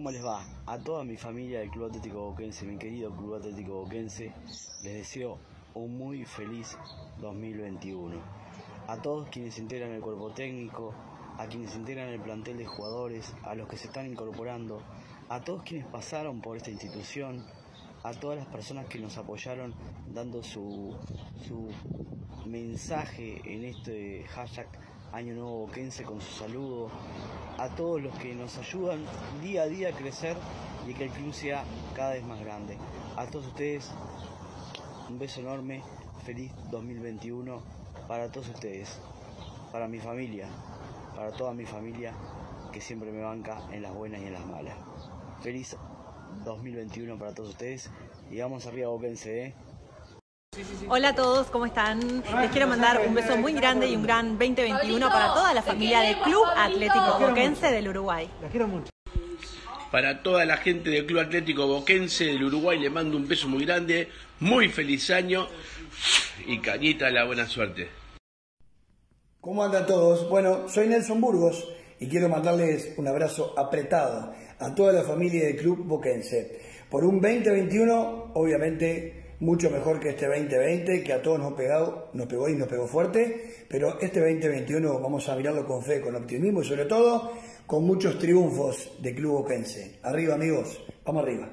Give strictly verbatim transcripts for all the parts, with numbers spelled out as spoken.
¿cómo les va? A toda mi familia del Club Atlético Boquense, mi querido Club Atlético Boquense, les deseo un muy feliz dos mil veintiuno. A todos quienes integran el cuerpo técnico, a quienes integran el plantel de jugadores, a los que se están incorporando, a todos quienes pasaron por esta institución, a todas las personas que nos apoyaron dando su, su mensaje en este hashtag Año Nuevo Boquense con su saludo, a todos los que nos ayudan día a día a crecer y que el club sea cada vez más grande. A todos ustedes, un beso enorme, feliz dos mil veintiuno para todos ustedes, para mi familia, para toda mi familia que siempre me banca en las buenas y en las malas. Feliz dos mil veintiuno para todos ustedes y vamos arriba Boquense, ¿eh? Hola a todos, ¿cómo están? Les quiero mandar un beso muy grande y un gran veinte veintiuno para toda la familia del Club Atlético Boquense del Uruguay. Las quiero mucho. Para toda la gente del Club Atlético Boquense del Uruguay le mando un beso muy grande, muy feliz año y cañita la buena suerte. ¿Cómo andan todos? Bueno, soy Nelson Burgos y quiero mandarles un abrazo apretado a toda la familia del Club Boquense. Por un veinte veintiuno, obviamente, mucho mejor que este veinte veinte, que a todos nos, pegado, nos pegó y nos pegó fuerte, pero este veinte veintiuno vamos a mirarlo con fe, con optimismo y sobre todo con muchos triunfos de Club Boquense. Arriba amigos, vamos arriba.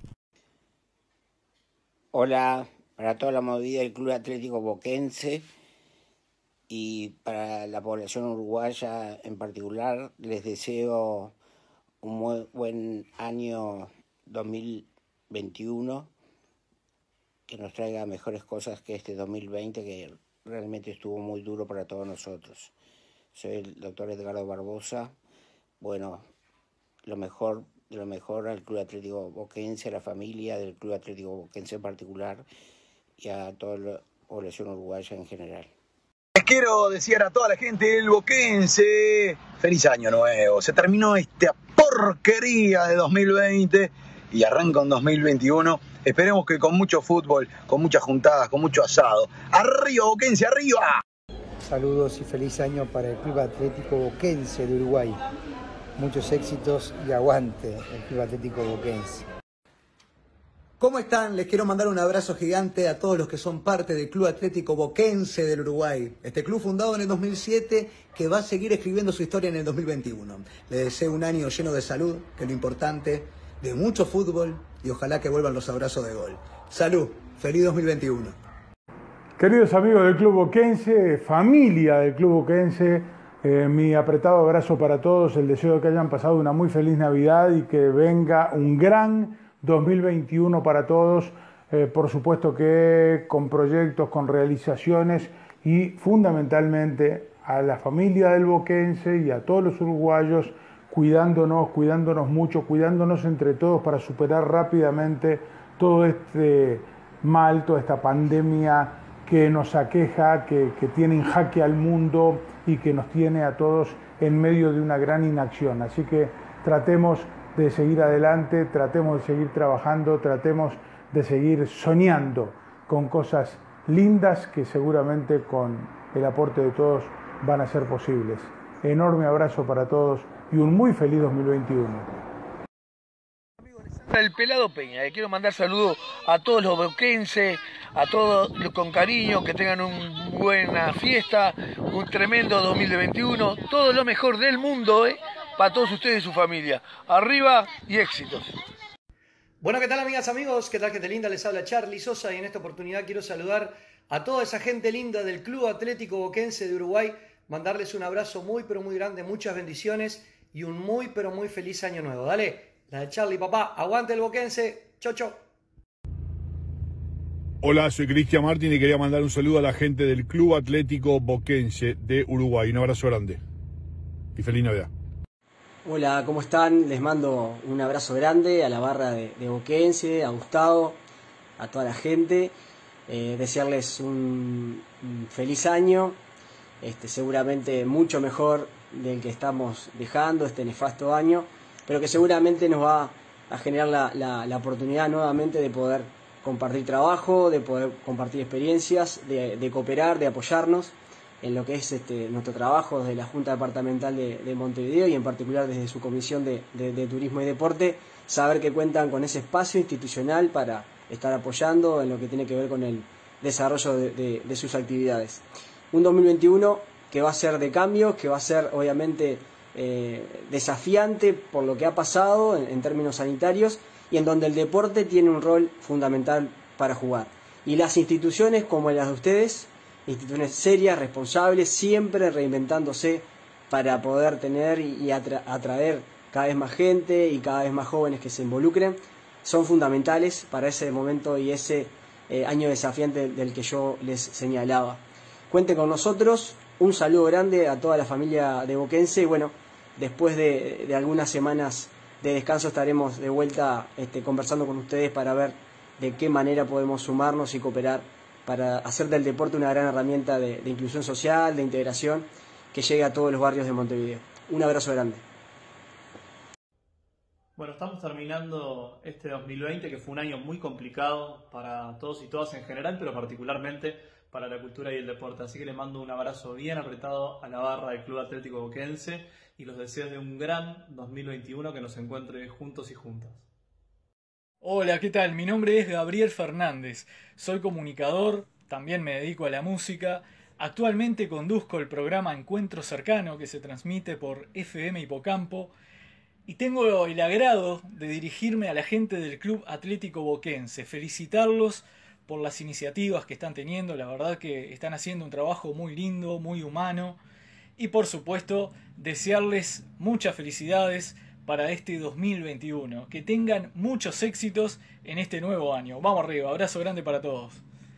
Hola, para toda la movida del Club Atlético Boquense y para la población uruguaya en particular, les deseo un muy buen año dos mil veintiuno, que nos traiga mejores cosas que este dos mil veinte, que realmente estuvo muy duro para todos nosotros. Soy el doctor Edgardo Barbosa. Bueno, lo mejor de lo mejor al Club Atlético Boquense, a la familia del Club Atlético Boquense en particular y a toda la población uruguaya en general. Les quiero desear a toda la gente del Boquense feliz año nuevo. Se terminó esta porquería de dos mil veinte y arranca un dos mil veintiuno. Esperemos que con mucho fútbol, con muchas juntadas, con mucho asado. ¡Arriba, Boquense, arriba! Saludos y feliz año para el Club Atlético Boquense de Uruguay. Muchos éxitos y aguante el Club Atlético Boquense. ¿Cómo están? Les quiero mandar un abrazo gigante a todos los que son parte del Club Atlético Boquense del Uruguay. Este club fundado en el dos mil siete que va a seguir escribiendo su historia en el dos mil veintiuno. Les deseo un año lleno de salud, que es lo importante, de mucho fútbol y ojalá que vuelvan los abrazos de gol. ¡Salud! ¡Feliz dos mil veintiuno! Queridos amigos del Club Boquense, familia del Club Boquense, eh, mi apretado abrazo para todos, el deseo de que hayan pasado una muy feliz Navidad y que venga un gran dos mil veintiuno para todos, eh, por supuesto que con proyectos, con realizaciones y fundamentalmente a la familia del Boquense y a todos los uruguayos, cuidándonos, cuidándonos mucho, cuidándonos entre todos para superar rápidamente todo este mal, toda esta pandemia que nos aqueja, que, que tiene en jaque al mundo y que nos tiene a todos en medio de una gran inacción. Así que tratemos de seguir adelante, tratemos de seguir trabajando, tratemos de seguir soñando con cosas lindas que seguramente con el aporte de todos van a ser posibles. Enorme abrazo para todos y un muy feliz dos mil veintiuno. El Pelado Peña, le quiero mandar saludos a todos los boquenses, a todos con cariño, que tengan una buena fiesta, un tremendo dos mil veintiuno, todo lo mejor del mundo, ¿eh? Para todos ustedes y su familia. Arriba y éxitos. Bueno, ¿qué tal amigas, amigos? ¿Qué tal, gente linda? Les habla Charly Sosa y en esta oportunidad quiero saludar a toda esa gente linda del Club Atlético Boquense de Uruguay, mandarles un abrazo muy pero muy grande, muchas bendiciones y un muy pero muy feliz año nuevo. Dale, la de Charly, papá, aguante el Boquense, chau chau. Hola, soy Cristian Martín y quería mandar un saludo a la gente del Club Atlético Boquense de Uruguay. Un abrazo grande y feliz Navidad. Hola, ¿cómo están? Les mando un abrazo grande a la barra de, de Boquense, a Gustavo, a toda la gente. Eh, desearles un, un feliz año, este, seguramente mucho mejor del que estamos dejando este nefasto año, pero que seguramente nos va a generar la, la, la oportunidad nuevamente de poder compartir trabajo, de poder compartir experiencias, de, de cooperar, de apoyarnos. en lo que es este, nuestro trabajo desde la Junta Departamental de, de Montevideo y en particular desde su Comisión de, de, de Turismo y Deporte, saber que cuentan con ese espacio institucional para estar apoyando en lo que tiene que ver con el desarrollo de, de, de sus actividades. Un dos mil veintiuno que va a ser de cambios, que va a ser obviamente eh, desafiante por lo que ha pasado en, en términos sanitarios y en donde el deporte tiene un rol fundamental para jugar. Y las instituciones como las de ustedes, instituciones serias, responsables, siempre reinventándose para poder tener y atra atraer cada vez más gente y cada vez más jóvenes que se involucren, son fundamentales para ese momento y ese eh, año desafiante del que yo les señalaba. Cuenten con nosotros, un saludo grande a toda la familia de Boquense y bueno, después de, de algunas semanas de descanso estaremos de vuelta este, conversando con ustedes para ver de qué manera podemos sumarnos y cooperar para hacer del deporte una gran herramienta de, de inclusión social, de integración, que llegue a todos los barrios de Montevideo. Un abrazo grande. Bueno, estamos terminando este dos mil veinte, que fue un año muy complicado para todos y todas en general, pero particularmente para la cultura y el deporte. Así que le mando un abrazo bien apretado a la barra del Club Atlético Boquense y los deseos de un gran dos mil veintiuno que nos encuentre juntos y juntas. Hola, ¿qué tal? Mi nombre es Gabriel Fernández, soy comunicador, también me dedico a la música. Actualmente conduzco el programa Encuentro Cercano que se transmite por F M Hipocampo y tengo el agrado de dirigirme a la gente del Club Atlético Boquense, felicitarlos por las iniciativas que están teniendo, la verdad que están haciendo un trabajo muy lindo, muy humano y por supuesto desearles muchas felicidades para este dos mil veintiuno, que tengan muchos éxitos en este nuevo año. Vamos arriba, abrazo grande para todos.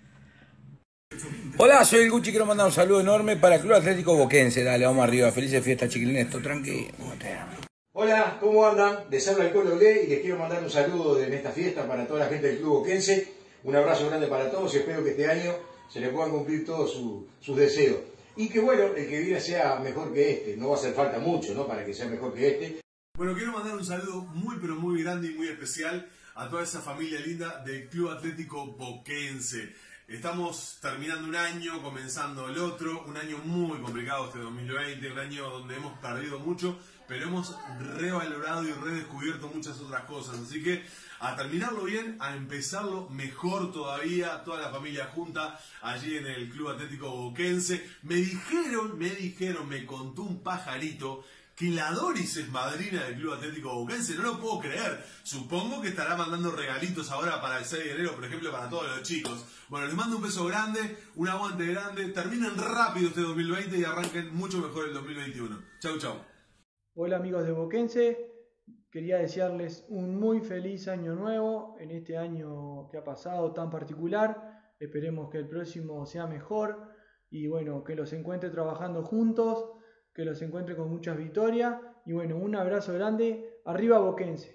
Hola, soy el Gucci, quiero mandar un saludo enorme para el Club Atlético Boquense. Dale, vamos arriba, felices fiestas, chiquilines, todo tranquilo. Hola, ¿cómo andan? Les habla el Colo Ble y les quiero mandar un saludo en esta fiesta para toda la gente del Club Boquense. Un abrazo grande para todos y espero que este año se les puedan cumplir todos su, sus deseos. Y que bueno, el que viene sea mejor que este. No va a hacer falta mucho, ¿no? Para que sea mejor que este. Bueno, quiero mandar un saludo muy pero muy grande y muy especial a toda esa familia linda del Club Atlético Boquense. Estamos terminando un año, comenzando el otro, un año muy complicado este dos mil veinte, un año donde hemos perdido mucho, pero hemos revalorado y redescubierto muchas otras cosas. Así que a terminarlo bien, a empezarlo mejor todavía, toda la familia junta allí en el Club Atlético Boquense. Me dijeron, me dijeron, me contó un pajarito que la Doris es madrina del Club Atlético Boquense. No lo puedo creer. Supongo que estará mandando regalitos ahora para el seis de enero, por ejemplo, para todos los chicos. Bueno, les mando un beso grande, un aguante grande. Terminen rápido este dos mil veinte y arranquen mucho mejor el dos mil veintiuno. Chau, chau. Hola amigos de Boquense. Quería desearles un muy feliz año nuevo en este año que ha pasado tan particular. Esperemos que el próximo sea mejor y bueno, que los encuentre trabajando juntos, que los encuentre con muchas victorias y bueno, un abrazo grande, arriba Boquense.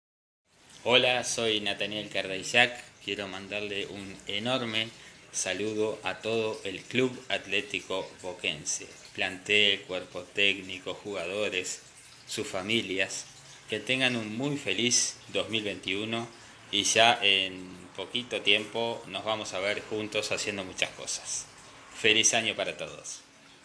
Hola, soy Nathaniel Cardaillac, quiero mandarle un enorme saludo a todo el Club Atlético Boquense, plantel, cuerpo técnico, jugadores, sus familias, que tengan un muy feliz dos mil veintiuno y ya en poquito tiempo nos vamos a ver juntos haciendo muchas cosas. Feliz año para todos.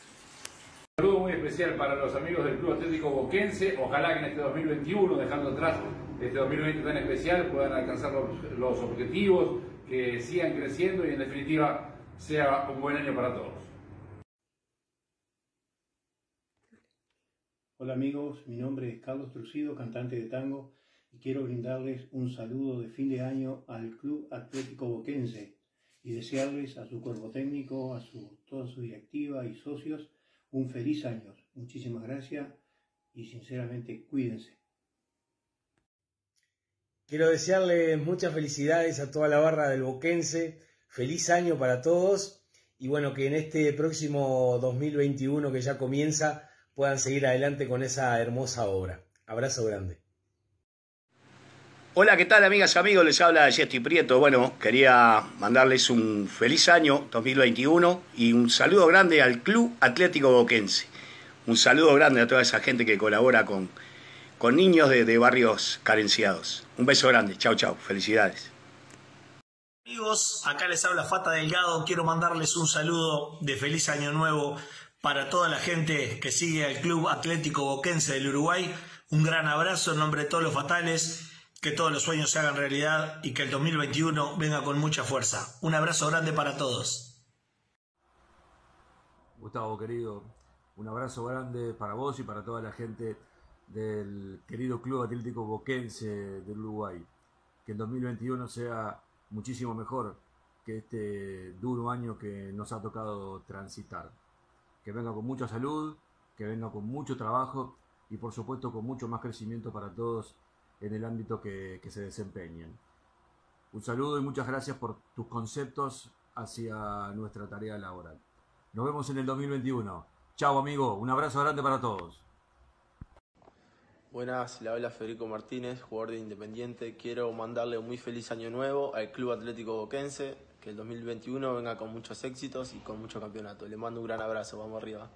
Un saludo muy especial para los amigos del Club Atlético Boquense. Ojalá que en este dos mil veintiuno, dejando atrás este dos mil veinte tan especial, puedan alcanzar los, los objetivos, que sigan creciendo y en definitiva sea un buen año para todos. Hola amigos, mi nombre es Carlos Trucido, cantante de tango, y quiero brindarles un saludo de fin de año al Club Atlético Boquense y desearles a su cuerpo técnico, a su, toda su directiva y socios un feliz año. Muchísimas gracias y sinceramente cuídense. Quiero desearles muchas felicidades a toda la barra del Boquense, feliz año para todos y bueno, que en este próximo dos mil veintiuno que ya comienza puedan seguir adelante con esa hermosa obra. Abrazo grande. Hola, ¿qué tal amigas y amigos? Les habla Jessy Prieto. Bueno, quería mandarles un feliz año dos mil veintiuno y un saludo grande al Club Atlético Boquense. Un saludo grande a toda esa gente que colabora con, con niños de, de barrios carenciados. Un beso grande. Chau, chau. Felicidades. Amigos, acá les habla Fata Delgado. Quiero mandarles un saludo de feliz año nuevo para toda la gente que sigue al Club Atlético Boquense del Uruguay. Un gran abrazo en nombre de todos los fatales, que todos los sueños se hagan realidad y que el dos mil veintiuno venga con mucha fuerza. Un abrazo grande para todos. Gustavo, querido, un abrazo grande para vos y para toda la gente del querido Club Atlético Boquense del Uruguay. Que el dos mil veintiuno sea muchísimo mejor que este duro año que nos ha tocado transitar. Que venga con mucha salud, que venga con mucho trabajo y por supuesto con mucho más crecimiento para todos en el ámbito que, que se desempeñen. Un saludo y muchas gracias por tus conceptos hacia nuestra tarea laboral. Nos vemos en el dos mil veintiuno. Chao amigo, un abrazo grande para todos. Buenas, le habla Federico Martínez, jugador de Independiente. Quiero mandarle un muy feliz año nuevo al Club Atlético Boquense, que el dos mil veintiuno venga con muchos éxitos y con mucho campeonato. Le mando un gran abrazo, vamos arriba.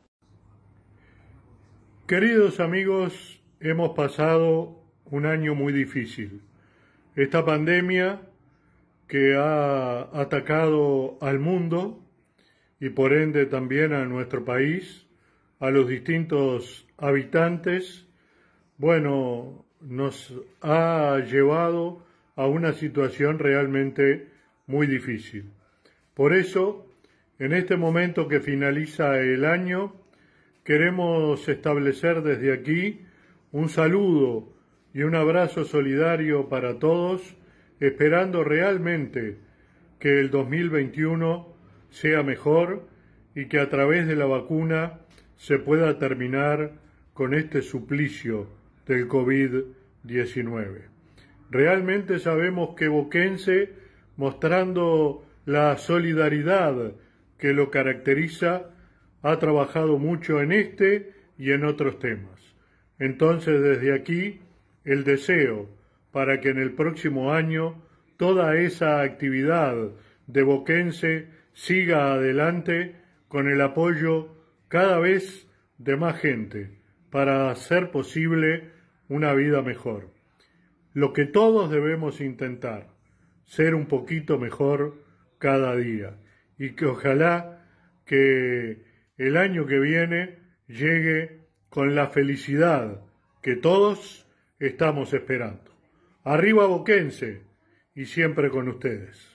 Queridos amigos, hemos pasado un año muy difícil. Esta pandemia que ha atacado al mundo y por ende también a nuestro país, a los distintos habitantes, bueno, nos ha llevado a una situación realmente muy difícil. Por eso, en este momento que finaliza el año, queremos establecer desde aquí un saludo y un abrazo solidario para todos, esperando realmente que el dos mil veintiuno sea mejor y que a través de la vacuna se pueda terminar con este suplicio del COVID diecinueve. Realmente sabemos que Boquense, mostrando la solidaridad que lo caracteriza, ha trabajado mucho en este y en otros temas. Entonces, desde aquí, el deseo para que en el próximo año toda esa actividad de Boquense siga adelante con el apoyo cada vez de más gente para hacer posible una vida mejor. Lo que todos debemos intentar, ser un poquito mejor cada día y que ojalá que el año que viene llegue con la felicidad que todos estamos esperando. Arriba Boquense y siempre con ustedes.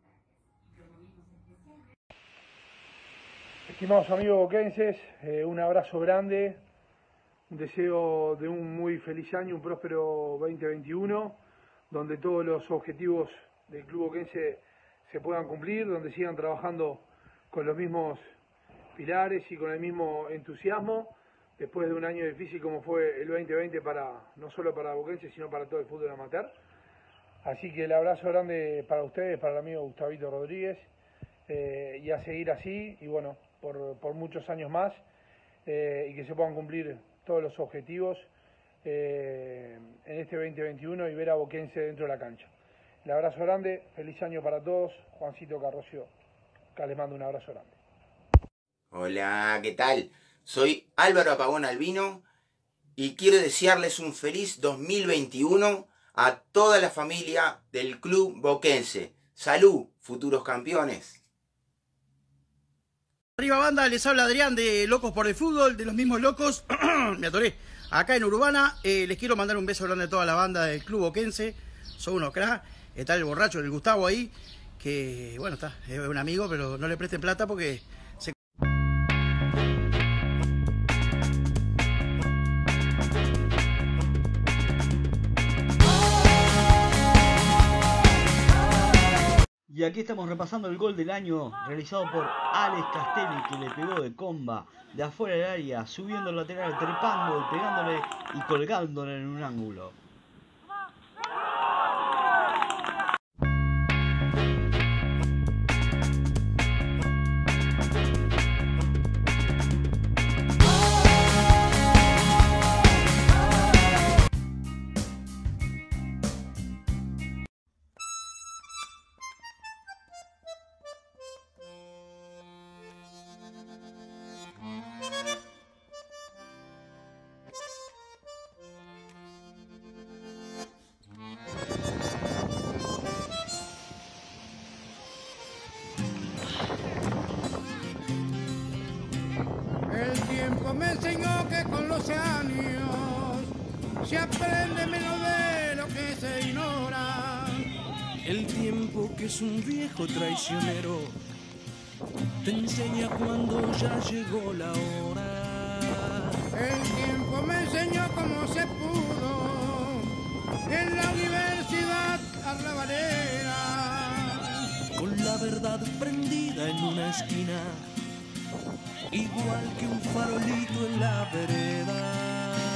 Estimados amigos boquenses, eh, un abrazo grande, un deseo de un muy feliz año, un próspero veinte veintiuno, donde todos los objetivos del Club Boquense se puedan cumplir, donde sigan trabajando con los mismos pilares y con el mismo entusiasmo, después de un año difícil como fue el veinte veinte, para, no solo para Boquense, sino para todo el fútbol amateur. Así que el abrazo grande para ustedes, para el amigo Gustavito Rodríguez, eh, y a seguir así, y bueno, por, por muchos años más, eh, y que se puedan cumplir todos los objetivos eh, en este veinte veintiuno y ver a Boquense dentro de la cancha. El abrazo grande, feliz año para todos. Juancito Carrocio, acá les mando un abrazo grande. Hola, ¿qué tal? Soy Álvaro Apagón Albino y quiero desearles un feliz dos mil veintiuno a toda la familia del Club Boquense. ¡Salud, futuros campeones! Arriba banda, les habla Adrián de Locos por el Fútbol, de los mismos locos, me atoré, acá en Urbana. Eh, les quiero mandar un beso grande a toda la banda del Club Boquense, son unos cracks. Está el borracho, el Gustavo ahí, que bueno, está, es un amigo, pero no le presten plata porque se... Y aquí estamos repasando el gol del año realizado por Alex Castelli, que le pegó de comba de afuera del área, subiendo el lateral, trepando, pegándole y colgándole en un ángulo. tiempo me enseñó que con los años se aprende menos de lo que se ignora. El tiempo, que es un viejo traicionero, te enseña cuando ya llegó la hora. El tiempo me enseñó cómo se pudo en la universidad arrabalera, con la verdad prendida en una esquina, igual que un farolito en la vereda.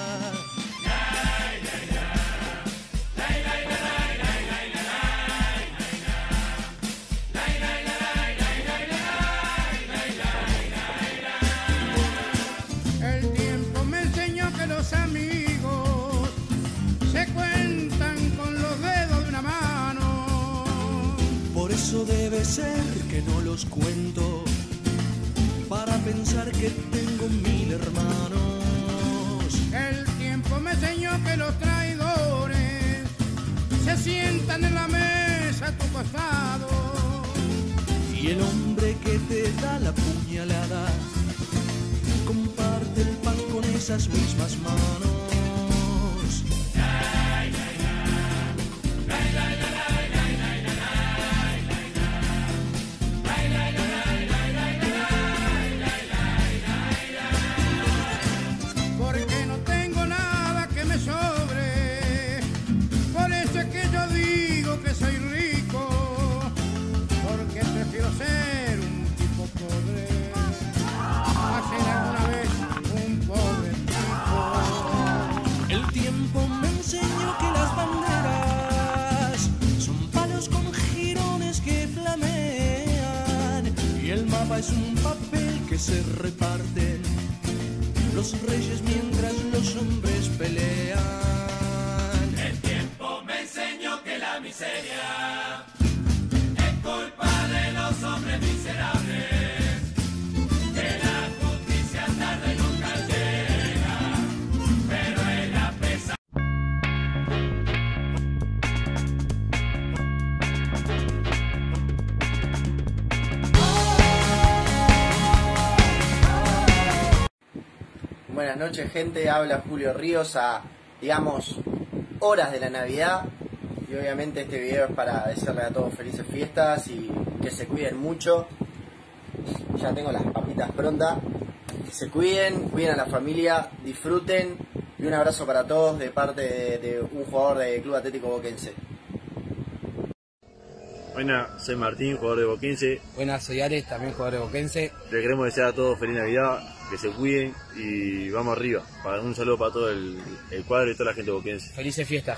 El tiempo me enseñó que los amigos se cuentan con los dedos de una mano. Por eso debe ser que no los cuento, para pensar que tengo mil hermanos. El tiempo me enseñó que los traidores se sientan en la mesa a tu costado. Y el hombre que te da la puñalada comparte el pan con esas mismas manos. Porque no tengo nada que me sobre, por eso es que yo digo que soy rico, porque prefiero ser un tipo pobre a ser alguna vez un pobre tipo. El tiempo me enseñó que las banderas son palos con jirones que flamean, y el mapa es un papel que se reparten los reyes mientras los hombres pelean. El tiempo me enseñó que la miseria es culpa de los hombres miserables, que la justicia tarde nunca llega, pero es la pesa. Buenas noches, gente, habla Julio Ríos a, digamos, horas de la Navidad, y obviamente este video es para desearle a todos felices fiestas y que se cuiden mucho. Ya tengo las papitas prontas, que se cuiden, cuiden a la familia, disfruten, y un abrazo para todos de parte de, de un jugador del Club Atlético Boquense. Buenas, soy Martín, jugador de Boquense. Buenas, soy Alex, también jugador de Boquense. Les queremos desear a todos feliz Navidad, que se cuiden y vamos arriba. Para un saludo para todo el, el cuadro y toda la gente boquense. Felices fiestas.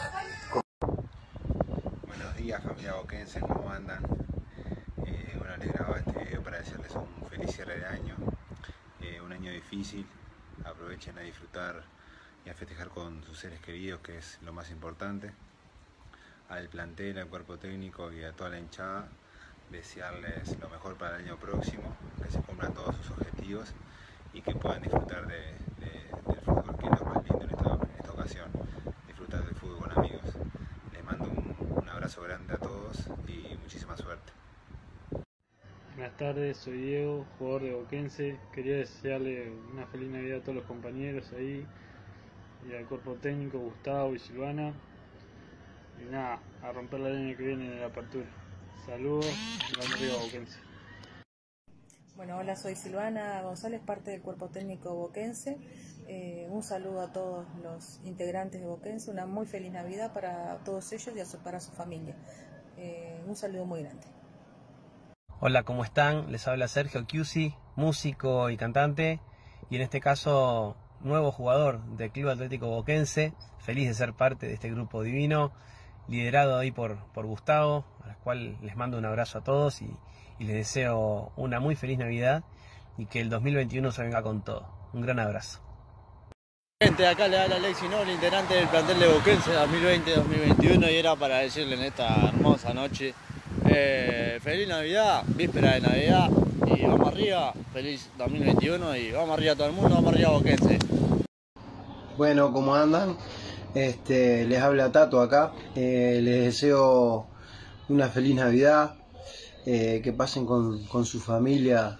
Buenos días, familia boquense, ¿cómo andan? Eh, bueno, les grababa este video para desearles un feliz cierre de año. Eh, un año difícil, aprovechen a disfrutar y a festejar con sus seres queridos, que es lo más importante. Al plantel, al cuerpo técnico y a toda la hinchada, desearles lo mejor para el año próximo, que se cumplan todos sus objetivos y que puedan disfrutar de, de, del fútbol, que es lo más lindo en esta, en esta ocasión, disfrutar del fútbol con amigos. Les mando un, un abrazo grande a todos y muchísima suerte. Buenas tardes, soy Diego, jugador de Boquense. Quería desearle una feliz Navidad a todos los compañeros ahí y al cuerpo técnico, Gustavo y Silvana. Y nada, a romper la línea que viene en la apertura. Saludos, vamos arriba Boquense. Bueno, hola, soy Silvana González, parte del cuerpo técnico boquense. Eh, un saludo a todos los integrantes de Boquense, una muy feliz Navidad para todos ellos y a su, para su familia. Eh, un saludo muy grande. Hola, ¿cómo están? Les habla Sergio Chiusi, músico y cantante, y en este caso nuevo jugador del Club Atlético Boquense. Feliz de ser parte de este grupo divino, liderado ahí por, por Gustavo, a la cual les mando un abrazo a todos y, y les deseo una muy feliz Navidad y que el dos mil veintiuno se venga con todo. Un gran abrazo. Gente, acá le habla Alexis Noble, integrante del plantel de Boquense dos mil veinte dos mil veintiuno, y era para decirle en esta hermosa noche eh, feliz Navidad, víspera de Navidad, y vamos arriba, feliz dos mil veintiuno y vamos arriba todo el mundo, vamos arriba Boquense. Bueno, ¿cómo andan? Este, les habla Tato acá, eh, les deseo una feliz Navidad, eh, que pasen con, con su familia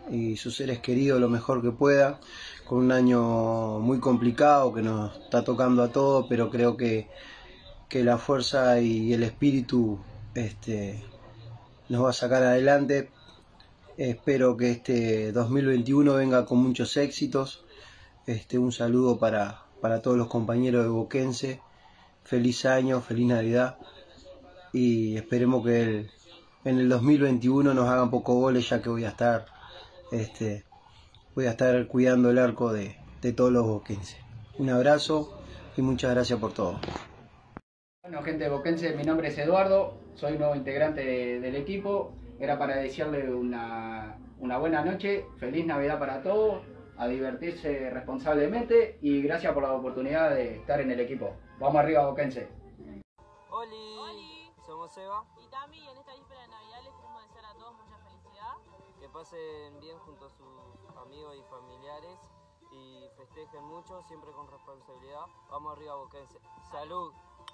y sus seres queridos lo mejor que pueda, con un año muy complicado que nos está tocando a todos, pero creo que, que la fuerza y el espíritu este, nos va a sacar adelante. Espero que este dos mil veintiuno venga con muchos éxitos. Este, un saludo para, para todos los compañeros de Boquense. Feliz año, feliz Navidad. Y esperemos que el, en el dos mil veintiuno nos hagan pocos goles, ya que voy a estar, este, voy a estar cuidando el arco de, de todos los boquenses. Un abrazo y muchas gracias por todo. Bueno, gente de Boquense, mi nombre es Eduardo, soy un nuevo integrante de, del equipo. Era para desearle una, una buena noche, feliz Navidad para todos, a divertirse responsablemente y gracias por la oportunidad de estar en el equipo. Vamos arriba, Boquense. Oli, Oli. Somos Seba y Tami, y en esta víspera de Navidad les queremos desear a todos mucha felicidad. Que pasen bien junto a sus amigos y familiares y festejen mucho, siempre con responsabilidad. Vamos arriba, Boquense. ¡Salud!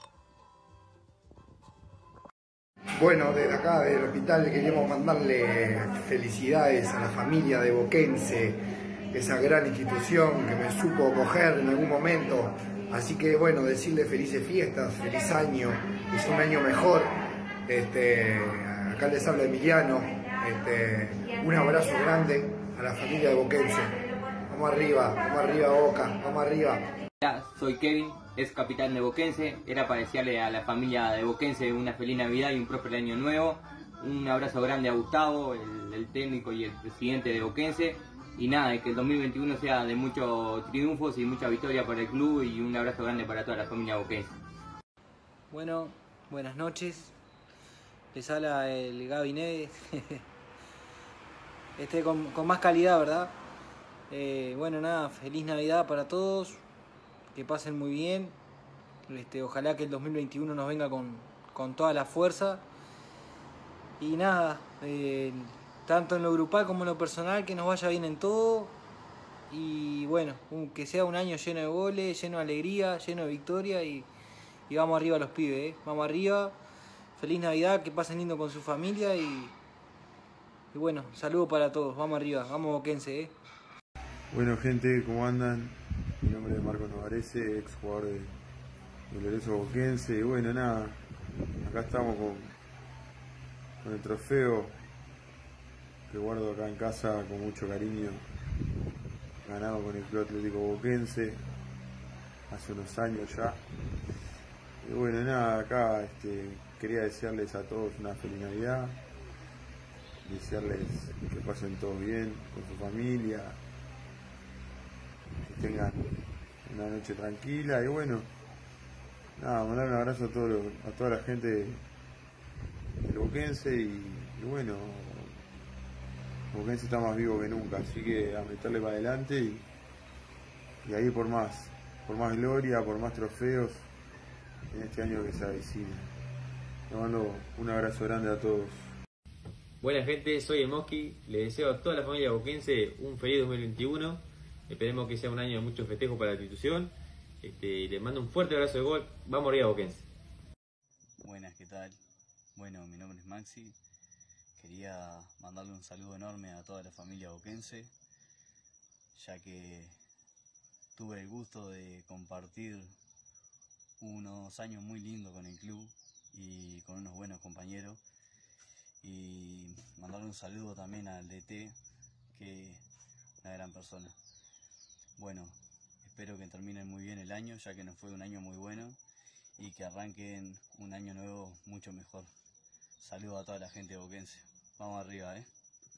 Bueno, desde acá, del hospital, queríamos mandarle felicidades a la familia de Boquense, esa gran institución que me supo acoger en algún momento. Así que bueno, decirle felices fiestas, feliz año, es un año mejor. Este, acá les habla Emiliano, este, un abrazo grande a la familia de Boquense. Vamos arriba, vamos arriba Boca, vamos arriba. Hola, soy Kevin, es capitán de Boquense. Era para desearle a la familia de Boquense una feliz Navidad y un próspero año nuevo. Un abrazo grande a Gustavo, el, el técnico y el presidente de Boquense. Y nada, que el dos mil veintiuno sea de muchos triunfos y mucha victoria para el club, y un abrazo grande para toda la familia boquense. Bueno, buenas noches. Les habla el Gaby Neves. Este con, con más calidad, ¿verdad? Eh, bueno, nada, feliz Navidad para todos. Que pasen muy bien. Este, ojalá que el dos mil veintiuno nos venga con, con toda la fuerza. Y nada, eh, tanto en lo grupal como en lo personal, que nos vaya bien en todo. Y bueno, un, que sea un año lleno de goles, lleno de alegría, lleno de victoria. Y, y vamos arriba los pibes, ¿eh? Vamos arriba. Feliz Navidad, que pasen lindo con su familia. Y, y bueno, saludos para todos. Vamos arriba, vamos Boquense, ¿eh? Bueno, gente, ¿cómo andan? Mi nombre es Marco Novarese, ex jugador de, de Lorenzo Boquense. Y bueno, nada, acá estamos con, con el trofeo que guardo acá en casa con mucho cariño, ganado con el Club Atlético Boquense hace unos años ya. Y bueno, nada, acá este, quería desearles a todos una feliz Navidad, desearles que pasen todos bien con su familia, que tengan una noche tranquila. Y bueno, nada, mandar un abrazo a, todo lo, a toda la gente del Boquense y, y bueno, Boquense está más vivo que nunca, así que a meterle para adelante y, y ahí por más, por más gloria, por más trofeos en este año que se avecina. Les mando un abrazo grande a todos. Buena gente, soy el Mosqui, le deseo a toda la familia boquense un feliz dos mil veintiuno, esperemos que sea un año de mucho festejo para la institución, este, les mando un fuerte abrazo de gol, vamos arriba Boquense. Buenas, ¿qué tal? Bueno, mi nombre es Maxi, quería mandarle un saludo enorme a toda la familia boquense, ya que tuve el gusto de compartir unos años muy lindos con el club y con unos buenos compañeros. Y mandarle un saludo también al D T, que es una gran persona. Bueno, espero que terminen muy bien el año, ya que nos fue un año muy bueno, y que arranquen un año nuevo mucho mejor. Saludos a toda la gente de Boquense. Vamos arriba, ¿eh?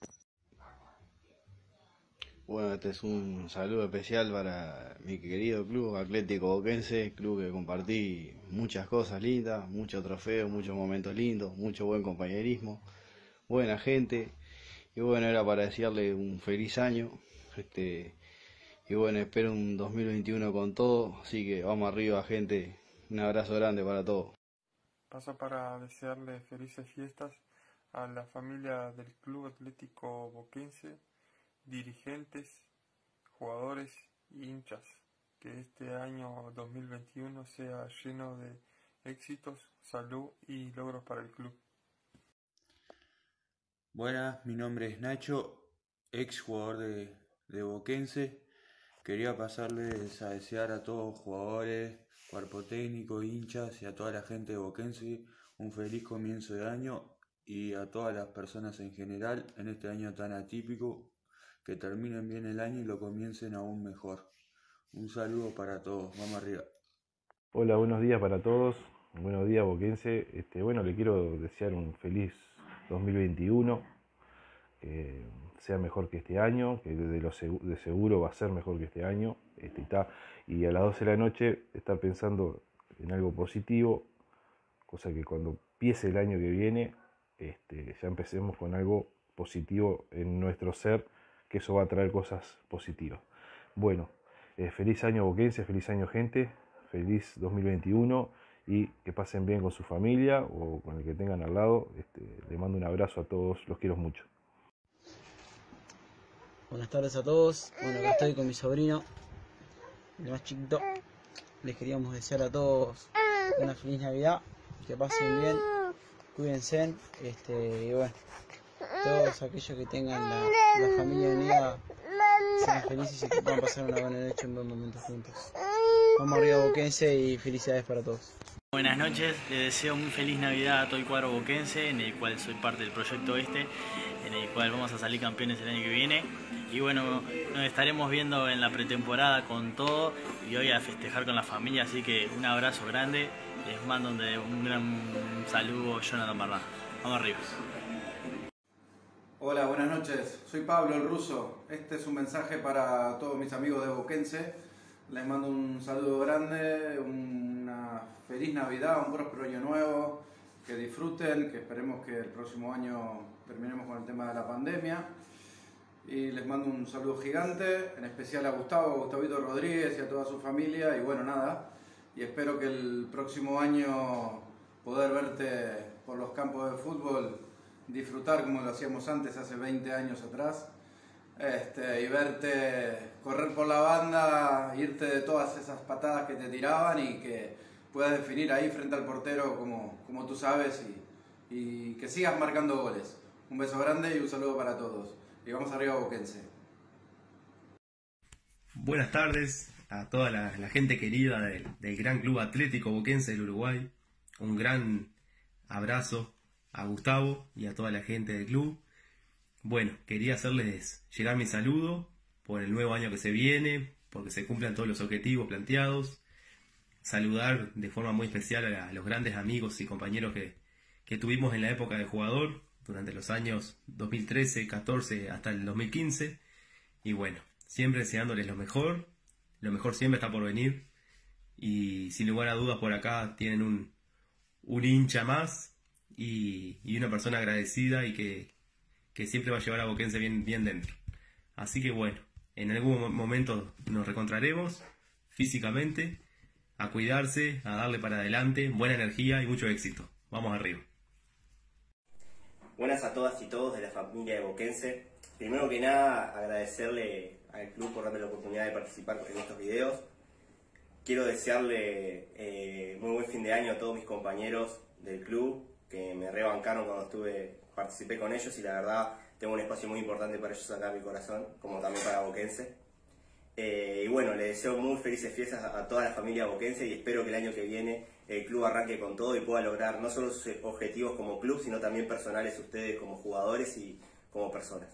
Bueno, este es un saludo especial para mi querido club Atlético Boquense, club que compartí muchas cosas lindas, muchos trofeos, muchos momentos lindos, mucho buen compañerismo, buena gente. Y bueno, era para desearle un feliz año. Este, y bueno, espero un dos mil veintiuno con todo, así que vamos arriba, gente. Un abrazo grande para todos. Paso para desearle felices fiestas a la familia del Club Atlético Boquense, dirigentes, jugadores y hinchas. Que este año dos mil veintiuno sea lleno de éxitos, salud y logros para el club. Buenas, mi nombre es Nacho, ex jugador de, de Boquense. Quería pasarles a desear a todos los jugadores, cuerpo técnico, hinchas y a toda la gente de Boquense un feliz comienzo de año, y a todas las personas en general en este año tan atípico, que terminen bien el año y lo comiencen aún mejor. Un saludo para todos, vamos arriba. Hola, buenos días para todos, buenos días Boquense. Este, bueno, le quiero desear un feliz dos mil veintiuno, que sea mejor que este año, que de, lo seg de seguro va a ser mejor que este año, este, está, y a las doce de la noche estar pensando en algo positivo, cosa que cuando empiece el año que viene, este, ya empecemos con algo positivo en nuestro ser, que eso va a traer cosas positivas. Bueno, eh, feliz año Boquense, feliz año gente, feliz dos mil veintiuno, y que pasen bien con su familia o con el que tengan al lado. Este, les mando un abrazo a todos, los quiero mucho. Buenas tardes a todos. Bueno, acá estoy con mi sobrino, el más chiquito. Les queríamos desear a todos una feliz Navidad, que pasen bien, cuídense, este, y bueno, todos aquellos que tengan la, la familia unida sean felices y que puedan pasar una buena noche, un buen momento juntos. Vamos arriba Boquense y felicidades para todos. Buenas noches, les deseo muy feliz Navidad a todo el cuadro boquense, en el cual soy parte del proyecto este, en el cual vamos a salir campeones el año que viene. Y bueno, nos estaremos viendo en la pretemporada con todo y hoy a festejar con la familia, así que un abrazo grande, les mando un gran saludo, Jonathan Barra. Vamos arriba. Hola, buenas noches, soy Pablo el Ruso. Este es un mensaje para todos mis amigos de Boquense. Les mando un saludo grande, una feliz Navidad, un próspero año nuevo, que disfruten, que esperemos que el próximo año terminemos con el tema de la pandemia. Y les mando un saludo gigante, en especial a Gustavo, a Gustavito Rodríguez y a toda su familia. Y bueno, nada, y espero que el próximo año poder verte por los campos de fútbol, disfrutar como lo hacíamos antes, hace veinte años atrás. Este, y verte correr por la banda, irte de todas esas patadas que te tiraban y que puedas definir ahí frente al portero como, como tú sabes, y, y que sigas marcando goles. Un beso grande y un saludo para todos. Y vamos arriba Boquense. Buenas tardes a toda la, la gente querida del, del Gran Club Atlético Boquense del Uruguay. Un gran abrazo a Gustavo y a toda la gente del club. Bueno, quería hacerles llegar mi saludo por el nuevo año que se viene, porque se cumplan todos los objetivos planteados. Saludar de forma muy especial a los grandes amigos y compañeros que, que tuvimos en la época de jugador, durante los años dos mil trece, catorce hasta el dos mil quince. Y bueno, siempre deseándoles lo mejor. Lo mejor siempre está por venir. Y sin lugar a dudas por acá tienen un, un hincha más y, y una persona agradecida y que que siempre va a llevar a Boquense bien, bien dentro. Así que bueno, en algún momento nos reencontraremos físicamente, a cuidarse, a darle para adelante, buena energía y mucho éxito. Vamos arriba. Buenas a todas y todos de la familia de Boquense. Primero que nada, agradecerle al club por darme la oportunidad de participar en estos videos. Quiero desearle eh, muy buen fin de año a todos mis compañeros del club, que me rebancaron cuando estuve, participé con ellos, y la verdad tengo un espacio muy importante para ellos acá en mi corazón, como también para Boquense. Eh, y bueno, les deseo muy felices fiestas a, a toda la familia boquense y espero que el año que viene el club arranque con todo y pueda lograr no solo sus objetivos como club, sino también personales ustedes como jugadores y como personas.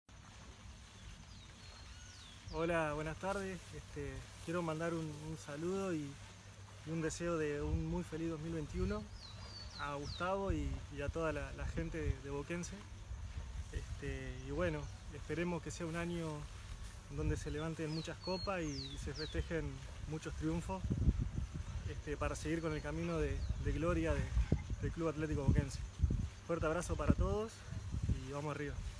Hola, buenas tardes. Este, quiero mandar un, un saludo y, y un deseo de un muy feliz dos mil veintiuno a Gustavo y, y a toda la, la gente de, de Boquense. Este, y bueno, esperemos que sea un año donde se levanten muchas copas y, y se festejen muchos triunfos este, para seguir con el camino de, de gloria de, del Club Atlético Boquense. Fuerte abrazo para todos y vamos arriba.